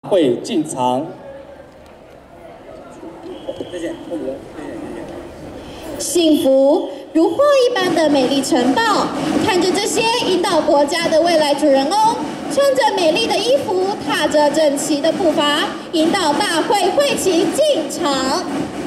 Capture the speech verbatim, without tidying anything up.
会进场。 谢谢， 幸福如画一般的美丽城堡，看着这些引导国家的未来主人翁，穿着美丽的衣服，踏着整齐的步伐，引导大会会旗进场。